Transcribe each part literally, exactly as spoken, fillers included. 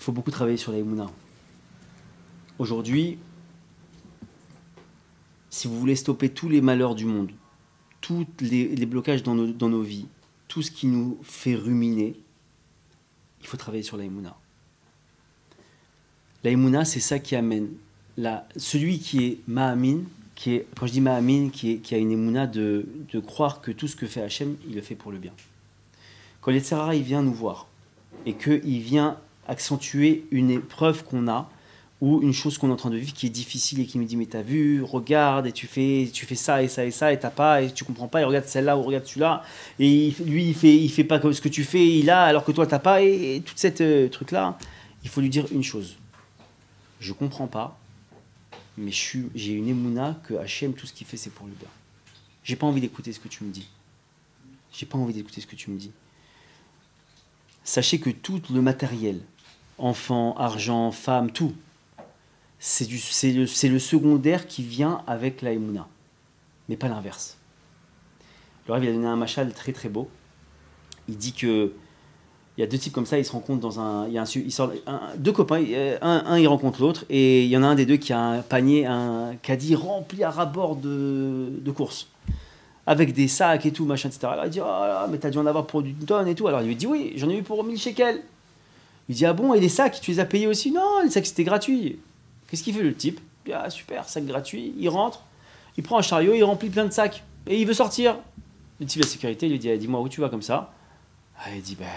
faut beaucoup travailler sur la Emouna. Aujourd'hui, si vous voulez stopper tous les malheurs du monde, tous les, les blocages dans nos, dans nos vies, tout ce qui nous fait ruminer, il faut travailler sur la Emouna. La Emouna, c'est ça qui amène la, celui qui est Ma'amin, qui est, quand je dis Ma'amin, qui, est, qui a une Emouna de, de croire que tout ce que fait Hachem, il le fait pour le bien. Quand le Yetzer Hara, il vient nous voir et qu'il vient accentuer une épreuve qu'on a ou une chose qu'on est en train de vivre qui est difficile et qui me dit mais t'as vu, regarde et tu fais, tu fais ça et ça et ça et t'as pas et tu comprends pas et regarde celle-là ou regarde celui-là et il, lui il fait, il fait pas comme ce que tu fais il a alors que toi t'as pas et, et toute cette euh, truc là, il faut lui dire une chose, je comprends pas mais je suis, j'ai une émouna que Hachem tout ce qu'il fait c'est pour le bien. J'ai pas envie d'écouter ce que tu me dis. J'ai pas envie d'écouter ce que tu me dis. Sachez que tout le matériel, enfants, argent, femmes, tout, c'est, du, c'est, le, c'est le secondaire qui vient avec la Emouna, mais pas l'inverse. Le Rav, il a donné un machal très très beau. Il dit que il y a deux types comme ça, ils se rencontrent dans un, il y a un, ils sortent, un, deux copains, un, un il rencontre l'autre et il y en a un des deux qui a un panier, un caddie rempli à ras-bord de, de courses. Avec des sacs et tout, machin, et cetera. Alors il dit, oh là, mais t'as dû en avoir pour une tonne et tout. Alors il lui dit, oui, j'en ai eu pour mille shekels. Il dit, ah bon, et les sacs, tu les as payés aussi? Non, les sacs, c'était gratuit. Qu'est-ce qu'il fait le type? Ah super, sac gratuit. Il rentre, il prend un chariot, il remplit plein de sacs. Et il veut sortir. Le type de la sécurité, il lui dit, ah, dis-moi où tu vas comme ça? Ah, il dit, bah,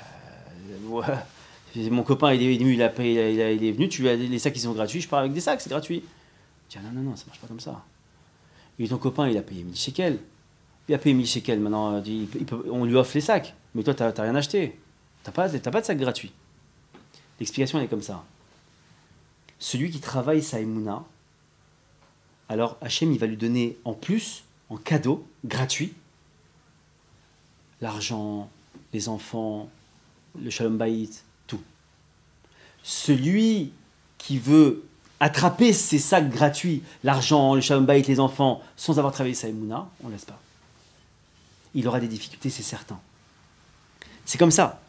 ouais. Mon copain, il est venu, il, a payé, il, a, il est venu, tu as, les sacs, ils sont gratuits, je pars avec des sacs, c'est gratuit. Il dit, ah, non, non, non, ça marche pas comme ça. Et ton copain, il a payé mille shekels. Il a payé mille shekels, maintenant il peut, on lui offre les sacs. Mais toi, tu n'as rien acheté. Tu n'as pas, t'as pas de sac gratuit. L'explication, elle est comme ça. Celui qui travaille sa Emouna, alors Hachem, il va lui donner en plus, en cadeau, gratuit, l'argent, les enfants, le Shalom Bayit, tout. Celui qui veut attraper ces sacs gratuits, l'argent, le Shalom Bayit, les enfants, sans avoir travaillé sa Emouna, on ne laisse pas. Il aura des difficultés, c'est certain. C'est comme ça.